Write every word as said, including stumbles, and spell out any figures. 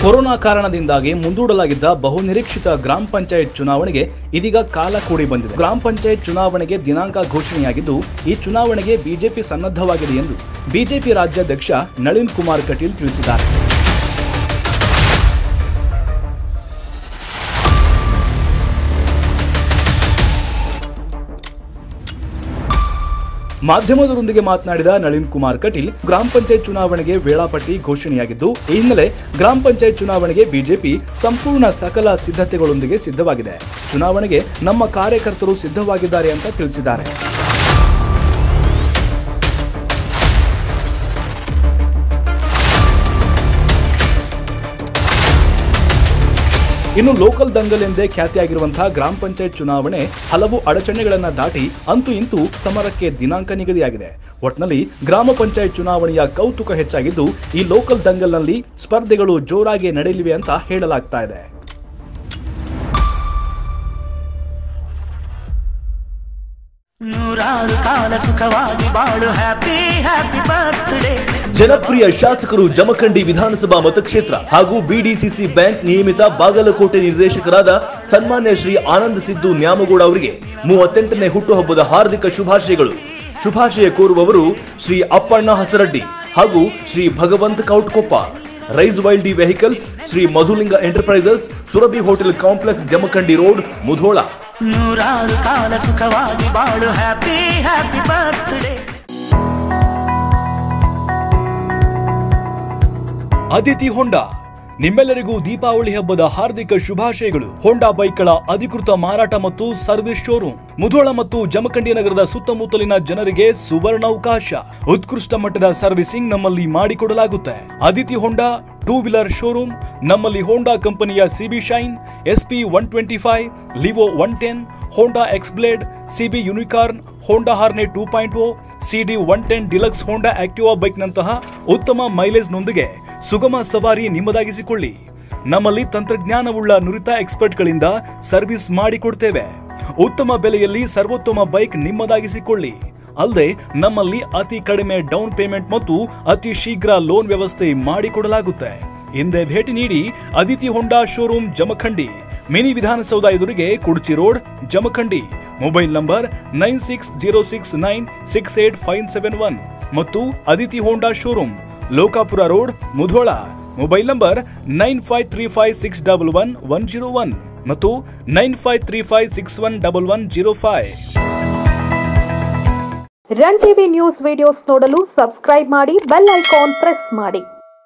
Corona ಕಾರಣದಿಂದಾಗಿ ಮುಂದೂಡಲಾಗಿದ್ದ ಬಹುನಿರೀಕ್ಷಿತ ಗ್ರಾಮ ಪಂಚಾಯತ್ ಚುನಾವಣೆಗೆ ಇದೀಗ ಕಾಲ ಕೂಡಿ ಬಂದಿದೆ. ಗ್ರಾಮ ಪಂಚಾಯತ್ ಚುನಾವಣೆಗೆ ದಿನಾಂಕ ಘೋಷಣೆಯಾಗಿದ್ದು ಈ ಚುನಾವಣೆಗೆ ಬಿಜೆಪಿ ಸನ್ನದ್ಧವಾಗಿದೆ ಎಂದು ಬಿಜೆಪಿ ರಾಜ್ಯಾಧ್ಯಕ್ಷ ನಳಿನ್ ಕುಮಾರ್ ಕಟೀಲ್ ತಿಳಿಸಿದ್ದಾರೆ. ಮಾಧ್ಯಮದವರೊಂದಿಗೆ ಮಾತನಾಡಿದ ನಳಿನ್ ಕುಮಾರ್ ಕಟೀಲ್, ಗ್ರಾಮ ಪಂಚಾಯತ್ ಚುನಾವಣೆಗೆ ವೇಳಾಪಟ್ಟಿ ಘೋಷಣೆಯಾಗಿದ್ದು ಈ ಹಿನ್ನೆಲೆ ಗ್ರಾಮ ಪಂಚಾಯತ್ ಚುನಾವಣೆಗೆ ಬಿಜೆಪಿ ಸಂಪೂರ್ಣ ಸಕಲ ಸಿದ್ಧತೆಗಳೊಂದಿಗೆ ಸಿದ್ಧವಾಗಿದೆ. ಚುನಾವಣೆಗೆ ನಮ್ಮ ಕಾರ್ಯಕರ್ತರು ಸಿದ್ಧವಾಗಿದ್ದಾರೆ ಅಂತ ತಿಳಿಸಿದ್ದಾರೆ. ಇನ್ನು ಲೋಕಲ್ ದಂಗಲ್ ಎಂದೇ ಖ್ಯಾತಿಯಾಗಿರುವಂತಹ ಗ್ರಾಮ ಪಂಚಾಯತ್ ಚುನಾವಣೆ ಹಲವು ಅಡಚಣೆಗಳನ್ನು ದಾಟಿ ಅಂತೂ ಇಂತೂ ಸಮರಕ್ಕೆ ದಿನಾಂಕ ನಿಗದಿಯಾಗಿದೆ. ಒಟ್ನಲ್ಲಿ ಗ್ರಾಮ ಪಂಚಾಯತ್ ಚುನಾವಣೆಯ ಕೌತುಕ ಹೆಚ್ಚಾಗಿದ್ದು ಈ ಲೋಕಲ್ ದಂಗಲ್ನಲ್ಲಿ ಸ್ಪರ್ಧೆಗಳು ಜೋರಾಗಿ ನಡೆಯಲಿವೆ ಅಂತ ಹೇಳಲಾಗ್ತಾ ಇದೆ. ಜನಪ್ರಿಯ ಶಾಸಕರು ಜಮಖಂಡಿ ವಿಧಾನಸಭಾ ಮತಕ್ಷೇತ್ರ ಹಾಗೂ ಬಿಡಿಸಿಸಿ ಬ್ಯಾಂಕ್ ನಿಯಮಿತ ಬಾಗಲಕೋಟೆ ನಿರ್ದೇಶಕರಾದ ಸನ್ಮಾನ್ಯ ಶ್ರೀ ಆನಂದ್ ಸಿದ್ದು ನ್ಯಾಮಗೌಡ ಅವರಿಗೆ ಮೂವತ್ತೆಂಟನೇ ಹುಟ್ಟುಹಬ್ಬದ ಹಾರ್ದಿಕ ಶುಭಾಶಯಗಳು. ಶುಭಾಶಯ ಕೋರುವವರು ಶ್ರೀ ಅಪ್ಪಣ್ಣ ಹಸರಡ್ಡಿ ಹಾಗೂ ಶ್ರೀ ಭಗವಂತ ಕೌಟ್ಕೊಪ್ಪ. ರೈಸ್ ವೈಲ್ಡ್ vehicles, Shri Madhulinga enterprises, Surabhi hotel complex, Jamkhandi road, Mudhol. ನೂರಾರು ಕಾಲ ಸುಖವಾಗಿ ಬಾಳು. Happy happy birthday. Aditi Honda ನಿಮ್ಮೆಲ್ಲರಿಗೂ ದೀಪಾವಳಿ ಹಬ್ಬದ ಹಾರ್ದಿಕ ಶುಭಾಶಯಗಳು. ಹೋಂಡಾ ಬೈಕ್ಗಳ ಅಧಿಕೃತ ಮಾರಾಟ ಮತ್ತು ಸರ್ವಿಸ್ ಶೋರೂಮ್ ಮುಧೋಳ ಮತ್ತು ಜಮಖಂಡಿ ನಗರದ ಸುತ್ತಮುತ್ತಲಿನ ಜನರಿಗೆ ಸುವರ್ಣಾವಕಾಶ. ಉತ್ಕೃಷ್ಟ ಮಟ್ಟದ ಸರ್ವಿಸಿಂಗ್ ನಮ್ಮಲ್ಲಿ ಮಾಡಿಕೊಡಲಾಗುತ್ತೆ. Aditi Honda two wheeler showroom ನಮ್ಮಲ್ಲಿ ಹೋಂಡಾ ಕಂಪನಿಯ CB Shine, SP one twenty five, Livo one ten, Honda X Blade, CB Unicorn, Honda Hornet two point O, CD one ten deluxe, Honda Activa bike ನಂತಹ ಉತ್ತಮ mileage ನೊಂದಿಗೆ ಸುಗಮ ಸವಾರಿ ನಿಮ್ಮದಾಗಿಸಿಕೊಳ್ಳಿ. ನಮ್ಮಲ್ಲಿ ತಂತ್ರಜ್ಞಾನವುಳ್ಳ ನುರಿತ expert ಗಳಿಂದ ಸರ್ವಿಸ್ ಮಾಡಿಕೊಡ್ತೇವೆ. ಉತ್ತಮ ಬೆಲೆಯಲ್ಲಿ ಸರ್ವೋತ್ತಮ ಬೈಕ್ ನಿಮ್ಮದಾಗಿಸಿಕೊಳ್ಳಿ. ಅಲ್ಲದೆ ನಮ್ಮಲ್ಲಿ ಅತಿ ಕಡಿಮೆ ಡೌನ್ ಪೇಮೆಂಟ್ ಮತ್ತು ಅತಿ ಶೀಘ್ರ ಲೋನ್ ವ್ಯವಸ್ಥೆ ಮಾಡಿಕೊಡಲಾಗುತ್ತೆ. ಹಿಂದೆ ಭೇಟಿ ನೀಡಿ Aditi Honda showroom, Jamkhandi, mini Vidhana Soudha ಎದುರಿಗೆ, Kudchi road, Jamkhandi. Mobile number nine six zero six nine six eight five seven one ಮತ್ತು Aditi Honda showroom, Lokapur road, Mudhol. Mobile number nine five three five six double one one zero one ಮತ್ತು nine five three five six one double one zero five. Run TV news videos ನೋಡಲು subscribe ಮಾಡಿ, bell icon press ಮಾಡಿ.